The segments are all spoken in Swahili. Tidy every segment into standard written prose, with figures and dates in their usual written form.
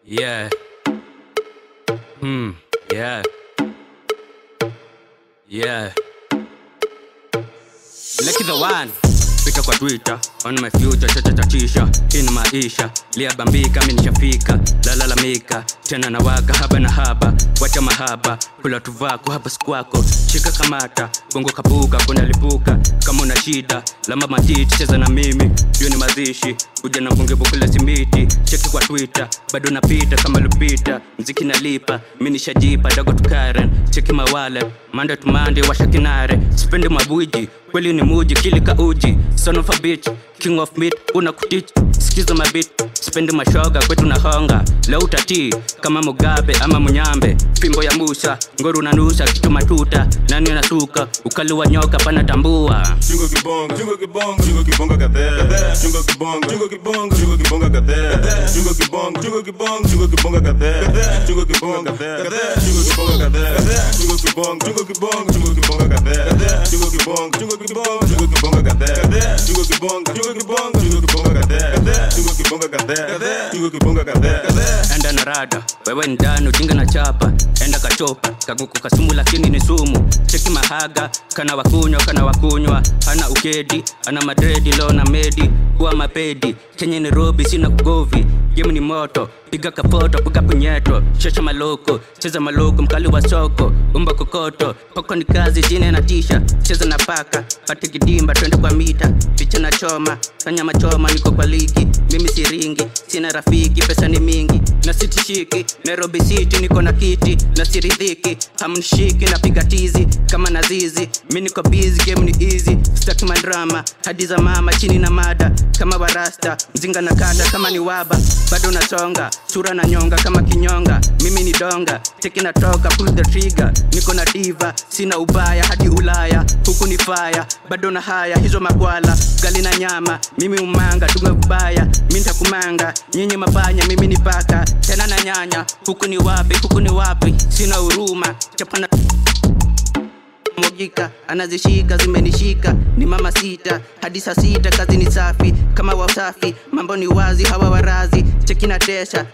Yeah. Yeah. Yeah. Lucky the one. Pita kwa Twitter, on my future, chachachatisha. Hii ni maisha, lia bambika, mimi nishafika. Lalalamika, tena na waka haba na haba. Wacha mahaba, kula tuvako hapa sikuwako. Shika kamata, bongo kapuka, kuna lipuka. Kama una shida, lamba matiti, cheza na mimi. Hiyo ni mazishi, kuja na mbunge bukula simiti. Cheki kwa Twitter, bado napita kama Lupita. Mziki nalipa, mimi nishajipa, dago to Karen. Cheki my wallet, Monday to Monday, washa kinare. Sipendi mabuji, kweli ni muji, kilika uji. Son of a bitch, king of meat, una kutich. Skiza my beat, sipendi mashoga, kwetu na honga. Leo utatii, kama Mugabe ama Munyambe. Fimbo ya Musa, ngoru na nusa, kitu matuta. Nani anasuka, ukali wa nyoka pana tambua. Chungo kibonga, chungo kibonga, chungo kibonga kadhaa. Chungo kibonga, chungo kibonga, chungo kibonga kadhaa. Chungo kibonga, chungo kibonga, chungo kibonga kadhaa. Chungo kibonga kadhaa, chungo kibonga kadhaa. Chungo kibonga, chungo kibonga, chungo kibonga kadhaa. Chungo kibonga, chungo kibonga, chungo kibonga kadhaa. Chungo kibonga, chungo kibonga, chungo kibonga kadhaa. Chungo kibonga kadhaa, chungo kibonga kadhaa. Enda na rada, wewe ndani ujinga na chapa. Enda kachopa, kaguku kasumu lakini ni sumu. Cheki mahaga, kana wakunywa. Ana ukedi, ana madredi, leo na medi. Kuwa mapedi, Kenya Nairobi sina kugovi. Game ni moto, piga kapoto, piga punyeto. Shasha maloko, cheza maloko, mkali wa soko. Umba kokoto, poko ni kazi, jine na tisha. Cheza na paka, pati kidimba, twende kwa mita. Picha na choma, kanya machoma, niko kwa ligi. Mimi siringi, sina rafiki, pesa ni mingi. Na sitishiki, Nairobi City niko na kiti. Na siridhiki, hamnishiki na piga tizi. Kama nazizi, mimi niko busy, game ni easy. Staki madrama, hadi za mama, chini na mada. Kama barasta, mzinga na kata, kama ni waba. Bado nasonga, sura na nyonga kama kinyonga. Mimi ni donga, teki natoka, pull the trigger. Niko na diva, sina ubaya, hadi Ulaya. Huku ni fire, bado na haya, hizo magwala. Gali na nyama, mimi umanga, tume ubaya. Mimi nitakumanga, nyinyi mapanya, mimi ni paka. Tena na nyanya, huku ni wapi, sina huruma. Chapana Mogika, anazishika, zimenishika. Ni mama sita, hadi saa sita, kazi ni safi. Kama wasafi, mambo ni wazi, hawa warazi. Cheki na tesha.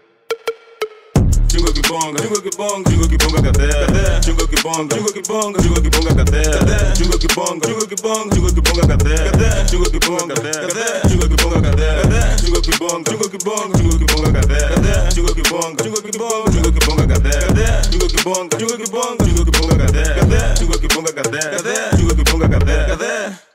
Chungo kibonga, chungo kibonga, chungo kibonga kadhaa. Chungo kibonga, chungo kibonga, chungo kibonga kadhaa. Chungo kibonga, chungo kibonga, chungo kibonga kadhaa. Chungo kibonga kadhaa, chungo kibonga kadhaa. Chungo kibonga, chungo kibonga, chungo kibonga kadhaa. Chungo kibonga, chungo kibonga, chungo kibonga kadhaa. Chungo kibonga, chungo kibonga, chungo kibonga kadhaa. Chungo kibonga kadhaa, chungo kibonga kadhaa.